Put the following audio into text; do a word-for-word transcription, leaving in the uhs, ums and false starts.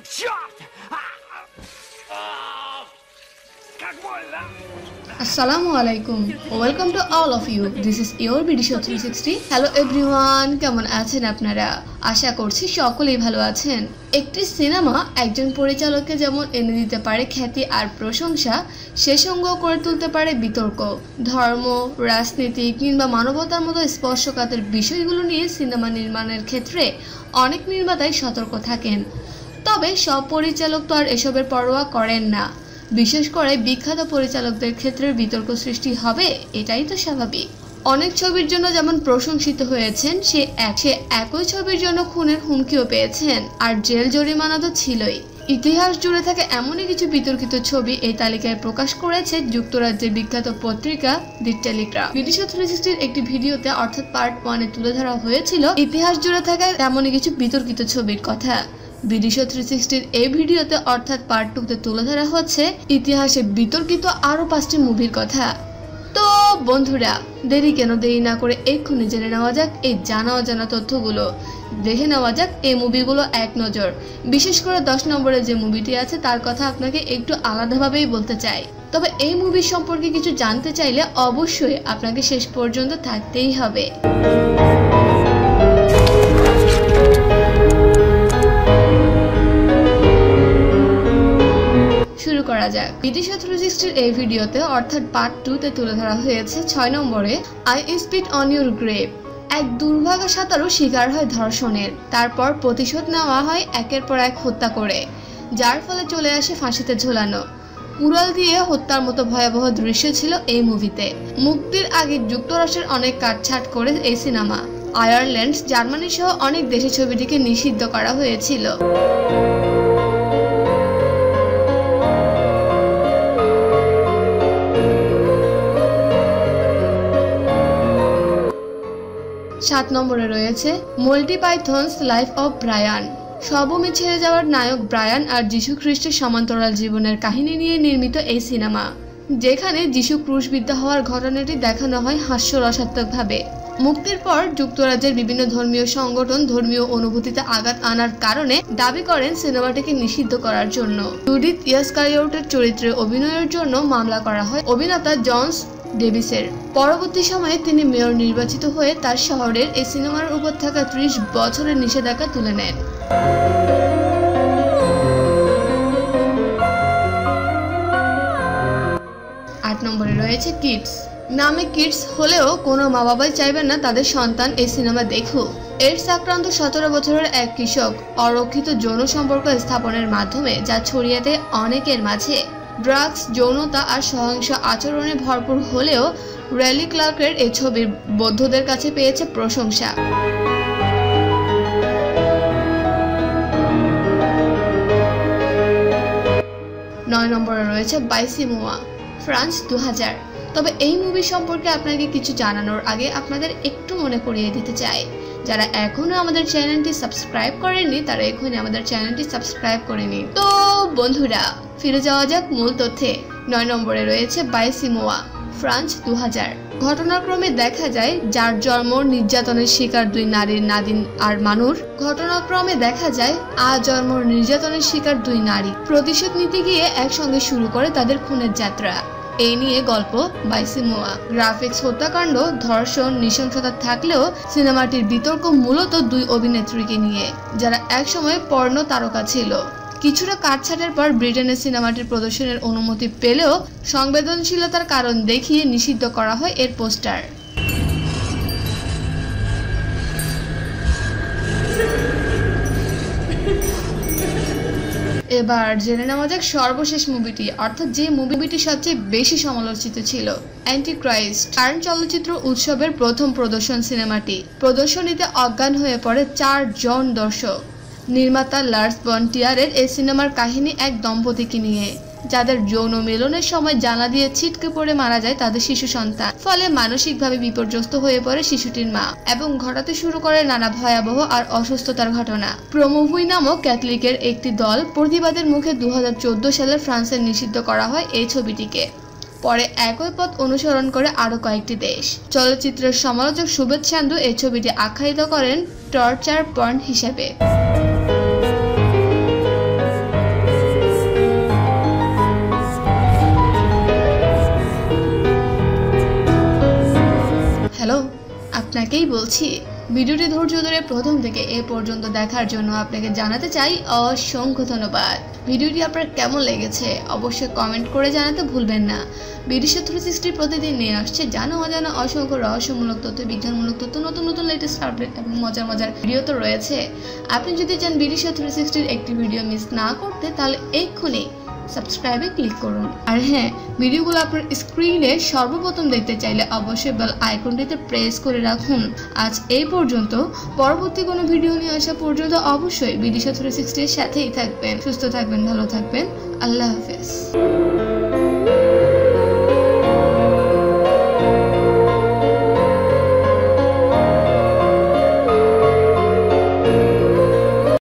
Черт! Как больно! Assalamu alaikum. Welcome to all of you. This is your Bidisho three sixty. Hello everyone. কেমন আছেন আপনারা? আশা করছি সকলেই ভালো আছেন। একটি সিনেমা একজন পরিচালককে যেমন এনে দিতে পারে খ্যাতি আর প্রশংসা, সেই সঙ্গেও করে তুলতে পারে বিতর্ক। ধর্ম, রাজনীতি কিংবা মানবতার মতো স্পর্শকাতর বিষয়গুলো নিয়ে সিনেমা নির্মাণের ক্ষেত্রে অনেক নির্মাতাই সতর্ক থাকেন। তবে সব পরিচালক তো আর এসবের পরোয়া করেন না। বিশেষ করে বিখ্যাত পরিচালকদের ক্ষেত্রে বিতর্ক সৃষ্টি হবে, এটাই তো স্বাভাবিক। অনেক ছবির জন্য যেমন প্রশংসিত হয়েছেন, সে সে একই ছবির জন্য খুনের হুমকিও পেয়েছেন, আর জেল জরিমানা তো ছিলই। ইতিহাস জুড়ে থাকে এমনই কিছু বিতর্কিত ছবি এই তালিকায় প্রকাশ করেছে যুক্তরাজ্যের বিখ্যাত পত্রিকা দি টেলিগ্রাফ। বিডিশো থ্রি সিক্সটির একটি ভিডিওতে অর্থাৎ পার্ট ওয়ানে তুলে ধরা হয়েছিল ইতিহাস জুড়ে থাকা এমনই কিছু বিতর্কিত ছবির কথা। বিডিশো থ্রি সিক্সটির এই ভিডিওতে অর্থাৎ পার্ট টুতে তুলে ধরা হচ্ছে ইতিহাসে বিতর্কিত আরো পাঁচটি মুভির কথা। তো বন্ধুরা, দেরি কেন দেরি না করে এক্ষুনি জেনে নেওয়া যাক এই জানা অজানা তথ্যগুলো। দেখে নেওয়া যাক এই মুভিগুলো এক নজর। বিশেষ করে দশ নম্বরে যে মুভিটি আছে তার কথা আপনাকে একটু আলাদাভাবেই বলতে চাই। তবে এই মুভি সম্পর্কে কিছু জানতে চাইলে অবশ্যই আপনাকে শেষ পর্যন্ত থাকতেই হবে। শুরু করা যাক। বিডিশো থ্রি সিক্সটির এই ভিডিওতে অর্থাৎ পার্ট টুতে তুলে ধরা হয়েছে ছয় নম্বরে I spit on your grave. এক দুর্ভাগা সাঁতারু শিকার হয় ধর্ষণের, তারপর প্রতিশোধ নেওয়া হয় একের পর এক হত্যা করে, যার ফলে চলে আসে ফাঁসিতে ঝোলানো। উড়াল দিয়ে হত্যার মতো ভয়াবহ দৃশ্য ছিল এই মুভিতে। মুক্তির আগে যুক্তরাষ্ট্রের অনেক কাটছাট করে এই সিনেমা। আয়ারল্যান্ড, জার্মানি সহ অনেক দেশে ছবিটিকে নিষিদ্ধ করা হয়েছিল। সাত নম্বরে রয়েছে Monty Python's Life of Brian. সবমি ছেড়ে যাওয়ার নায়ক ব্রায়ান আর যিশু খ্রিস্টের সমান্তরাল জীবনের কাহিনী নিয়ে নির্মিত এই সিনেমা, যেখানে যিশু ক্রুশবিদ্ধ হওয়ার ঘটনাটি দেখানো হয় হাস্যরসাত্মকভাবে। মুক্তির পর যুক্তরাজ্যের বিভিন্ন ধর্মীয় সংগঠন ধর্মীয় অনুভূতিতে আঘাত আনার কারণে দাবি করেন সিনেমাটিকে নিষিদ্ধ করার জন্য। জুডিথ ইসকারিওটের চরিত্রে অভিনয়ের জন্য মামলা করা হয় অভিনেতা জনস ডেভিসের। পরবর্তী সময়ে তিনি মেয়র নির্বাচিত হয়ে তার শহরের এই সিনেমার উপর থাকা ত্রিশ বছরের নিষেধাজ্ঞা তুলে নেন। আট নম্বরে রয়েছে কিডস। নামে কিডস হলেও কোনো মা বাবাই চাইবেন না তাদের সন্তান এই সিনেমা দেখুক। এইডস আক্রান্ত সতেরো বছরের এক কৃষক অরক্ষিত যৌন সম্পর্ক স্থাপনের মাধ্যমে যা ছড়িয়ে দেয় অনেকের মাঝে। ড্রাগস, যৌনতা আর সহিংস আচরণে ভরপুর হলেও রেলি ক্লার্কের এই ছবির বৌদ্ধদের কাছে পেয়েছে প্রশংসা। নয় নম্বরে রয়েছে বাইসিমোয়া, ফ্রান্স দু হাজার। তবে এই মুভি সম্পর্কে আপনাকে কিছু জানানোর আগে আপনাদের একটু মনে করিয়ে দিতে চাই, যারা এখনো আমাদের চ্যানেলটি সাবস্ক্রাইব করেননি তারা এখনই আমাদের চ্যানেলটি সাবস্ক্রাইব করে নিন। তো বন্ধুরা, ফিরে যাওয়া যাক মূল তথ্যে। নয় নম্বরে রয়েছে বাইসিমোয়া, ফ্রান্স দু হাজার। ঘটনাক্রমে দেখা যায় যার জন্ম নির্যাতনের শিকার দুই নারীর নাদিন আর মানুর। ঘটনাক্রমে দেখা যায় আ জন্ম নির্যাতনের শিকার দুই নারী প্রতিশোধ নিতে গিয়ে একসঙ্গে শুরু করে তাদের খুনের যাত্রা। এই নিয়ে গল্প বাইসিমোয়া। গ্রাফিক্স, হত্যাকাণ্ড, ধর্ষণ, নৃশংসতা থাকলেও সিনেমাটির বিতর্ক মূলত দুই অভিনেত্রীকে নিয়ে, যারা একসময় পর্ণ তারকা ছিল। কিছুটা কাটছাটের পর ব্রিটেনের সিনেমাটির প্রদর্শনের অনুমতি পেলেও সংবেদনশীলতার কারণ দেখিয়ে নিষিদ্ধ করা হয় এর পোস্টার। এবার জেনে নেওয়া যাক সর্বশেষ মুভিটি, অর্থাৎ যে মুভিটি সবচেয়ে বেশি সমালোচিত ছিল, অ্যান্টিক্রাইস্ট। কারণ চলচ্চিত্র উৎসবের প্রথম প্রদর্শন সিনেমাটি। প্রদর্শনীতে অজ্ঞান হয়ে পড়ে চার জন দর্শক। নির্মাতা লার্স বন ট্রিয়ারের এই সিনেমার কাহিনী এক দম্পতিকে নিয়ে, যাদের যৌন মিলনের সময় জানালা দিয়ে ছিটকে পড়ে মারা যায় তাদের শিশু সন্তান। ফলে মানসিকভাবে বিপর্যস্ত হয়ে পড়ে শিশুটির মা এবং ঘটাতে শুরু করে নানা ভয়াবহ আর অসুস্থতার ঘটনা। প্রোমোভুই নামক ক্যাথলিকের একটি দল প্রতিবাদের মুখে দু হাজার চোদ্দ সালে ফ্রান্সে নিষিদ্ধ করা হয় এই ছবিটিকে। পরে একই পথ অনুসরণ করে আরো কয়েকটি দেশ। চলচ্চিত্রের সমালোচক সুবেদ সান্ধু এই ছবিটি আখ্যায়িত করেন টর্চার পর্ন হিসেবে। আপনাকেই বলছি। ভিডিওটি ধৈর্য ধরে প্রথম থেকে এ পর্যন্ত দেখার জন্য আপনাকে জানাতে চাই অসংখ্য ধন্যবাদ। ভিডিওটি আপনার কেমন লেগেছে অবশ্যই কমেন্ট করে জানাতে ভুলবেন না। বিডিশো থ্রি সিক্সটি প্রতিদিন নিয়ে আসছে জানা অজানা অসংখ্য রহস্যমূলক তথ্য, বিজ্ঞানমূলক তথ্য, নতুন নতুন লেটেস্ট আপডেট এবং মজার মজার ভিডিও তো রয়েছে। আপনি যদি চান বিডিশো থ্রি সিক্সটির একটি ভিডিও মিস না করতে তাহলে এক্ষুনি সাবস্ক্রাইবে ক্লিক করুন। আর হ্যাঁ, ভিডিওগুলো আপনার স্ক্রিনে সর্বপ্রথম দেখতে চাইলে অবশ্যই বেল আইকনটিতে প্রেস করে রাখুন। আজ এই পর্যন্ত, পরবর্তী কোনো ভিডিও নিয়ে আসা পর্যন্ত অবশ্যই বিডিশো থ্রি সিক্সটির সাথেই থাকবেন। সুস্থ থাকবেন, ভালো থাকবেন। আল্লাহ হাফেজ।